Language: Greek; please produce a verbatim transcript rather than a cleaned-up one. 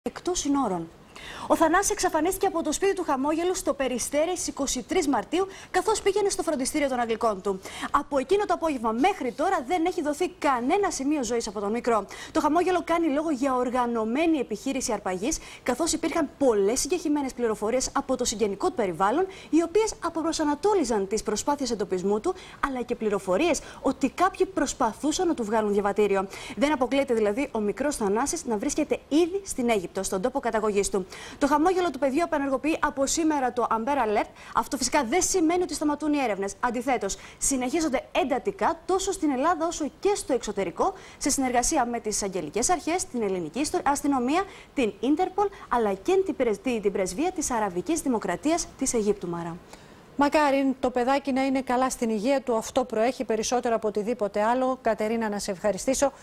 εκτός συνόρων. Ο Θανάσης εξαφανίστηκε από το σπίτι του Χαμόγελου στο Περιστέρι στις είκοσι τρεις Μαρτίου, καθώς πήγαινε στο φροντιστήριο των Αγγλικών του. Από εκείνο το απόγευμα μέχρι τώρα δεν έχει δοθεί κανένα σημείο ζωής από τον μικρό. Το Χαμόγελο κάνει λόγο για οργανωμένη επιχείρηση αρπαγής, καθώς υπήρχαν πολλές συγκεκριμένες πληροφορίες από το συγγενικό του περιβάλλον, οι οποίες αποπροσανατόλιζαν τις προσπάθειες εντοπισμού του, αλλά και πληροφορίες ότι κάποιοι προσπαθούσαν να του βγάλουν διαβατήριο. Δεν αποκλείεται δηλαδή ο μικρός Θανάσης να βρίσκεται ήδη στην Αίγυπτο, στον τόπο καταγωγής του. Το χαμόγελο του παιδιού απενεργοποιεί από σήμερα το Amber Alert. Αυτό φυσικά δεν σημαίνει ότι σταματούν οι έρευνες. Αντιθέτως, συνεχίζονται εντατικά τόσο στην Ελλάδα όσο και στο εξωτερικό, σε συνεργασία με τις αγγελικές αρχές, την ελληνική αστυνομία, την Ίντερπολ, αλλά και την πρεσβεία της Αραβικής Δημοκρατίας της Αιγύπτου, Μάρα. Μακάρι το παιδάκι να είναι καλά στην υγεία του. Αυτό προέχει περισσότερο από οτιδήποτε άλλο. Κατερίνα, να σε ευχαριστήσω.